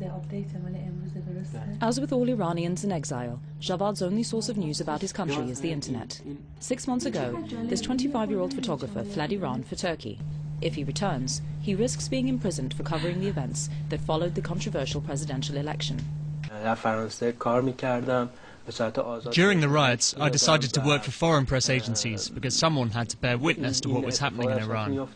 As with all Iranians in exile, Javad's only source of news about his country is the internet. 6 months ago, this 25-year-old photographer fled Iran for Turkey. If he returns, he risks being imprisoned for covering the events that followed the controversial presidential election. During the riots, I decided to work for foreign press agencies because someone had to bear witness to what was happening in Iran.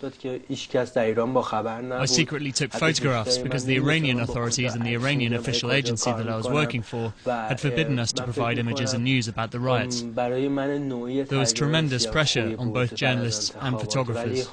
I secretly took photographs because the Iranian authorities and the Iranian official agency that I was working for had forbidden us to provide images and news about the riots. There was tremendous pressure on both journalists and photographers.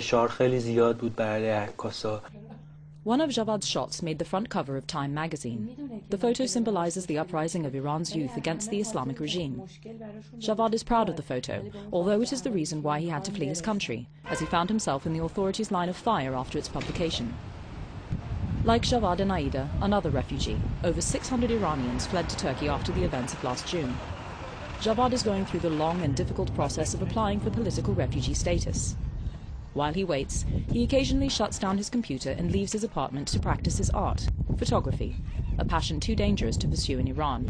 One of Javad's shots made the front cover of Time magazine. The photo symbolizes the uprising of Iran's youth against the Islamic regime. Javad is proud of the photo, although it is the reason why he had to flee his country, as he found himself in the authorities' line of fire after its publication. Like Javad and Aida, another refugee, over 600 Iranians fled to Turkey after the events of last June. Javad is going through the long and difficult process of applying for political refugee status. While he waits, he occasionally shuts down his computer and leaves his apartment to practice his art, photography, a passion too dangerous to pursue in Iran.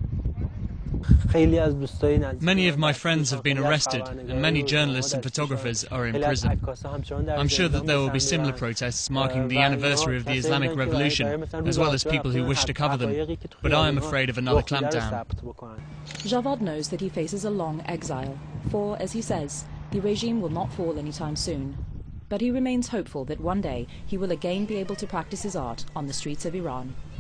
Many of my friends have been arrested, and many journalists and photographers are in prison. I'm sure that there will be similar protests marking the anniversary of the Islamic Revolution, as well as people who wish to cover them, but I am afraid of another clampdown. Javad knows that he faces a long exile, for, as he says, the regime will not fall anytime soon. But he remains hopeful that one day he will again be able to practice his art on the streets of Iran.